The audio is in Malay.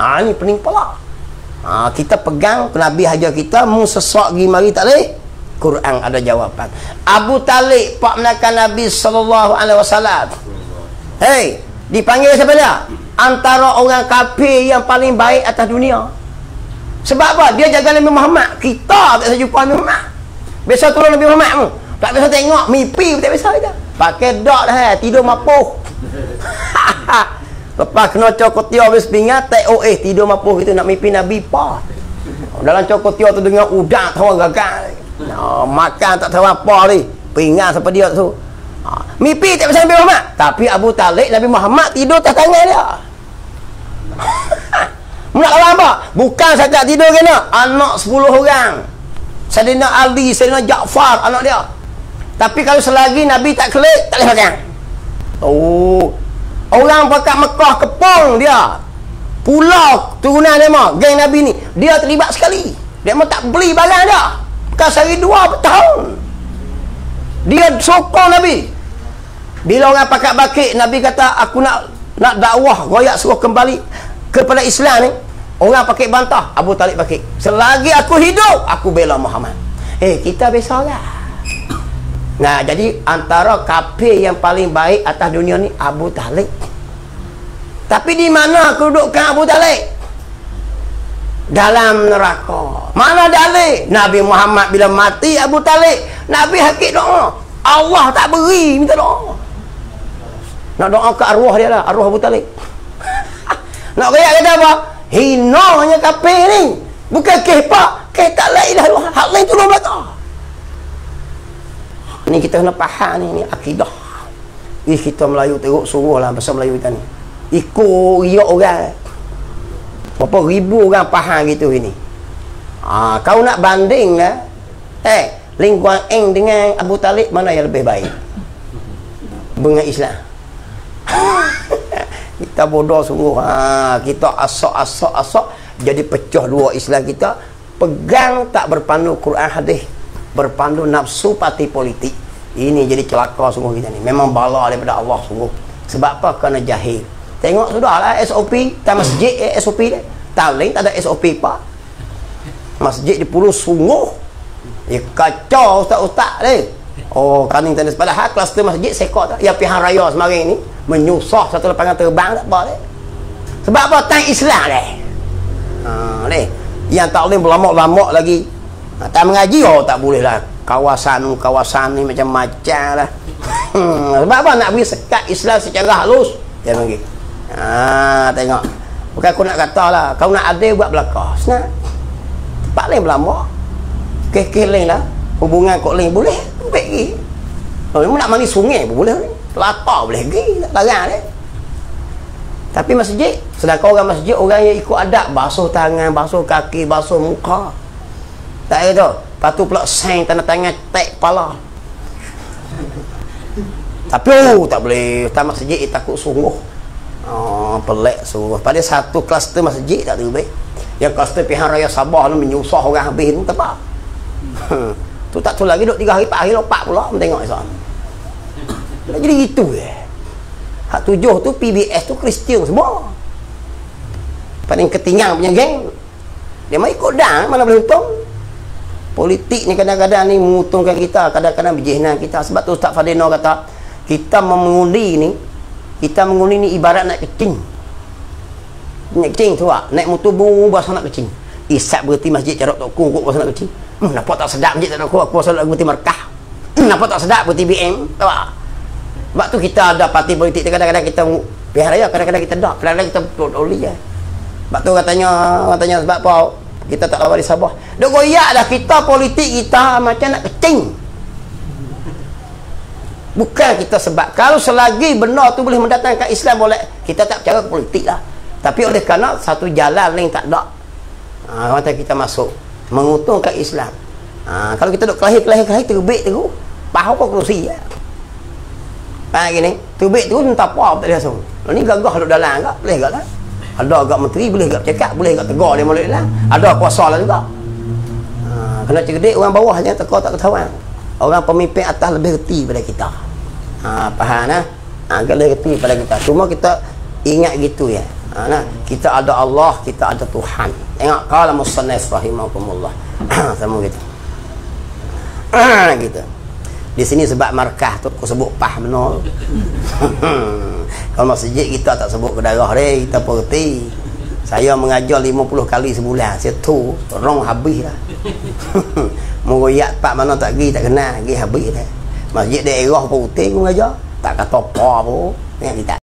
Ni pening pula. Kita pegang Nabi hajar kita, mu sesak gi mari tak leh. Quran ada jawapan. Abu Talib pak menakan Nabi sallallahu alaihi wasallam. Hei, dipanggil siapa dia? Antara orang kafir yang paling baik atas dunia. Sebab apa? Dia jaga Nabi Muhammad. Kita tak bisa jumpa Nabi Muhammad. Biasa turun Nabi Muhammad mu. Tak biasa tengok, mimpi tak biasa aja. Pakai dot dah, tidur mapuh. Lepas kena cokotia habis pingat, tidur mapuh itu nak mimpi Nabi apa? Dalam cokotia tu dengar udak tahu gagal. Makan tak tahu apa ni. Pingat sampai dia tu. Mimpi tak bisa Nabi Muhammad. Tapi Abu Talib Nabi Muhammad tidur atas tangan dia. Nak kata apa? Bukan saja tidur kena. Anak 10 orang. Saidina Ali, Saidina Ja'far, anak dia. Tapi kalau selagi Nabi tak kelik, tak boleh makan. Orang pakat Mekah kepong dia. Pulau turunan dia mah, geng Nabi ni. Dia terlibat sekali. Dia mah tak beli barang dia. Bukan sehari 2 tahun. Dia sokong Nabi. Bila orang pakat bakit, Nabi kata, aku nak dakwah, royak suruh kembali kepada Islam ni. Orang pakai bantah, Abu Talib pakai. Selagi aku hidup, aku bela Muhammad. Kita biasa lah. Nah, jadi antara kafir yang paling baik atas dunia ni Abu Talib. Tapi di mana kedudukan Abu Talib? Dalam neraka. Mana dalil? Nabi Muhammad bila mati Abu Talib, Nabi hakik doa. Allah tak beri, minta doa. Nak doa ke arwah dia lah, arwah Abu Talib. Nak kaya kata apa? Hinanya kafir ni. Bukan kehpak. Tak la ilaha illallah. Hak lain tolong belaka. Ni kita kena faham ni akidah. Kita Melayu teruk suruh lah bahasa Melayu kita ni. Ikut riak orang. Berapa ribu orang faham gitu ini. Kau nak banding lah. Ling Kuan Eng dengan Abu Talib, mana yang lebih baik? Dengan Islam. Kita bodoh sungguh. Kita asok jadi pecah dua Islam kita. Pegang tak berpandu Quran hadis, berpandu nafsu parti politik. Ini jadi celaka sungguh kita ni. Memang bala daripada Allah sungguh. Sebab apa? Kerana jahil. Tengok sudahlah SOP tak masjid SOP dia. Lain tak ada SOP apa. Masjid di Pulau sungguh. Kacau ustaz-ustaz dia. Kaning tanda padahal kluster masjid sekot tak. Yang pihak raya semarin ni menyusah satu lapangan terbang tak apa dia. Sebab apa? Tang Islam dia. Yang tak boleh berlamak-lamak lagi. Tak mengaji tak boleh lah. Kawasan ni macam-macam lah. Sebab apa? Nak beri sekat Islam secara halus. Dia panggil. Tengok. Bukan aku nak kata lah. Kau nak adil buat belakang. Senang. Tak boleh berlamak. Kek-kek lain lah. Hubungan kok lain boleh. Baik lagi. Nak mandi sungai pun boleh. Latar boleh pergi. Tak larang dia. Tapi masjid, sedangkan orang masjid, orang yang ikut adab, basuh tangan, basuh kaki, basuh muka. Tak ada tu. Lepas tu pula sign tanda tangan, tag kepala. Tapi tak boleh. Tak masjid takut sungguh. Pelik sungguh. Pada satu kluster masjid tak terbaik. Yang kluster pihak raya Sabah tu menyusah orang habis tu tak apa. Tu tak tu lagi duduk 3 hari 4 hari lopak pula tengok esok. Jadi gitu hak 7 tu PBS tu Kristian semua. Paling ketinggalan punya geng. Dia mau ikut dah, mana boleh untung. Politik ni kadang-kadang ni menguntungkan kita, kadang-kadang berjihnan kita. Sebab tu Ustaz Fadino kata, kita mengundi ni ibarat naik kecing. Naik kecing tu naik motor bahasa nak kecing. Isap berhenti masjid carok tok kungkuk bahasa nak kecing. Nampak tak sedap masjid tak nak aku bahasa nak berhenti markah. Nampak tak sedap berhenti BM. Tahu tak? Sebab tu kita ada parti politik, kadang-kadang kita pihak raya, kadang-kadang kita tak, kadang-kadang kita oli je. Sebab tu katanya sebab apa kita tak lawan di Sabah. Dok goyak dah kita politik kita macam nak kecing. Bukan kita sebab kalau selagi benar tu boleh mendatangkan Islam boleh, kita tak bercara politik lah. Tapi oleh kerana satu jalan lain tak ada. Kata kita masuk menguntungkan Islam. Kalau kita duk kelahir terbit tu, pahu apa kerusi ya. Gini, terbit tu entah apa tak dia semua. Ni gagah duduk dalam agak, boleh agak lah. Ada agak menteri, boleh agak cakap, boleh agak tegur dia boleh lah. Ada kuasa lah juga. Kena cerdik orang bawah je, teka tak ketahuan. Orang pemimpin atas lebih reti pada kita. Faham lah? Agak lebih reti pada kita. Cuma kita ingat gitu ya. Nah, kita ada Allah, kita ada Tuhan. Tengok qala musannif rahimakumullah. Sama gitu. Gitu. Di sini sebab markah tu aku sebut pah benar. Kalau masjid kita tak sebut ke darah dia, kita perti. Saya mengajar 50 kali sebulan. Situ rong habis dah. Mengoyak pak mana tak pergi tak kenal, pergi habis dah. Masjid daerah putih aku mengajar, tak kata apa pun. Ingat kita.